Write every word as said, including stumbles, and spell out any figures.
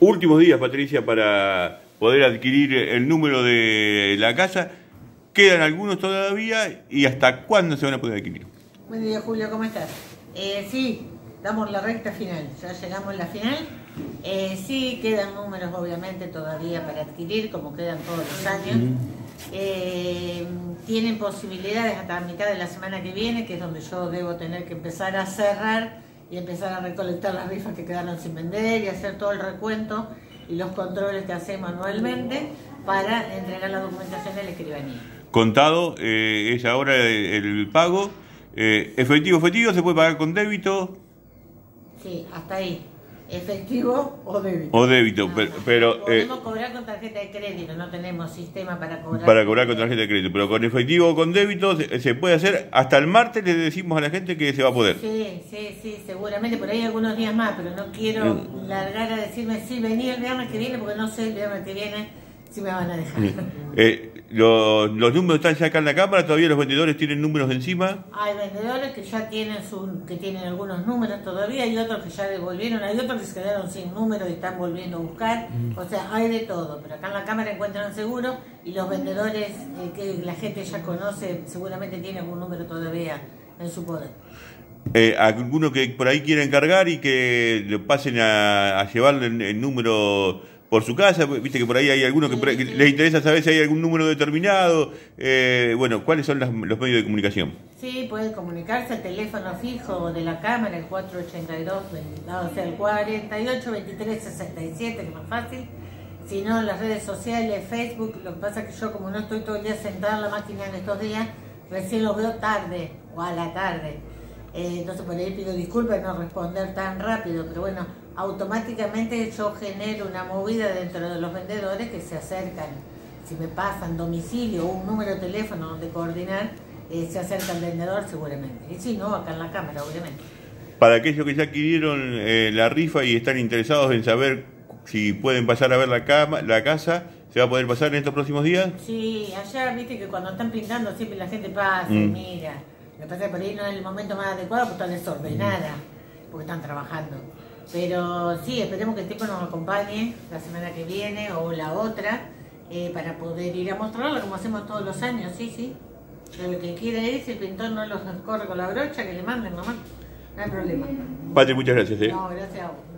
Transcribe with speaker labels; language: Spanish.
Speaker 1: Últimos días, Patricia, para poder adquirir el número de la casa. Quedan algunos todavía y ¿hasta cuándo se van a poder adquirir?
Speaker 2: Buen día, Julio, ¿cómo estás? Eh, sí, damos la recta final, ya llegamos a la final. Eh, sí, quedan números obviamente todavía para adquirir, como quedan todos los años. Uh-huh. eh, tienen posibilidades hasta la mitad de la semana que viene, que es donde yo debo tener que empezar a cerrar y empezar a recolectar las rifas que quedaron sin vender y hacer todo el recuento y los controles que hacemos anualmente para entregar la documentación de la escribanía.
Speaker 1: Contado, eh, es ahora el, el pago. Eh, efectivo, efectivo, se puede pagar con débito.
Speaker 2: Sí, hasta ahí. Efectivo o débito.
Speaker 1: O débito, no, pero... pero
Speaker 2: podemos
Speaker 1: eh,
Speaker 2: cobrar con tarjeta de crédito, no tenemos sistema para cobrar.
Speaker 1: Para cobrar con tarjeta de crédito, pero con efectivo o con débito se, se puede hacer. Hasta el martes le decimos a la gente que se va a poder.
Speaker 2: Sí, sí, sí, seguramente, por ahí algunos días más, pero no quiero mm. largar a decirme, sí, vení el viernes que viene, porque no sé el viernes que viene si me van a dejar.
Speaker 1: Eh, los, los números están ya acá en la cámara, todavía los vendedores tienen números encima.
Speaker 2: Hay vendedores que ya tienen su, que tienen algunos números todavía, hay otros que ya devolvieron, hay otros que se quedaron sin números y están volviendo a buscar, mm. o sea, hay de todo, pero acá en la cámara encuentran seguro y los vendedores eh, que la gente ya conoce seguramente tienen algún número todavía en su poder.
Speaker 1: Eh, alguno que por ahí quiera encargar y que le pasen a, a llevarle el, el número por su casa, viste que por ahí hay algunos que, sí, que sí. les interesa saber si hay algún número determinado, eh, bueno, ¿cuáles son las, los medios de comunicación?
Speaker 2: Sí, puede comunicarse al teléfono fijo de la cámara, el cuatro ochenta y dos, o sea, el cuarenta y ocho, veintitrés, sesenta y siete, que es más fácil. Si no, en las redes sociales, Facebook, lo que pasa es que yo como no estoy todo el día sentada en la máquina en estos días, recién los veo tarde o a la tarde. Eh, entonces por ahí pido disculpas de no responder tan rápido, pero bueno, automáticamente yo genero una movida dentro de los vendedores que se acercan, si me pasan domicilio o un número de teléfono donde coordinar, eh, se acerca al vendedor seguramente, y si no, acá en la cámara obviamente.
Speaker 1: Para aquellos que ya adquirieron eh, la rifa y están interesados en saber si pueden pasar a ver la, cama, la casa, ¿se va a poder pasar en estos próximos días?
Speaker 2: Sí, allá viste que cuando están pintando siempre la gente pasa mm. y mira. Lo que pasa es que por ahí no es el momento más adecuado porque está desordenada, porque están trabajando. Pero sí, esperemos que el tiempo nos acompañe la semana que viene o la otra eh, para poder ir a mostrarlo como hacemos todos los años, sí, sí. Pero el que quiera ir, si el pintor no los corre con la brocha, que le manden nomás, no hay problema.
Speaker 1: Patri, muchas gracias. ¿eh?
Speaker 2: No, gracias a vos.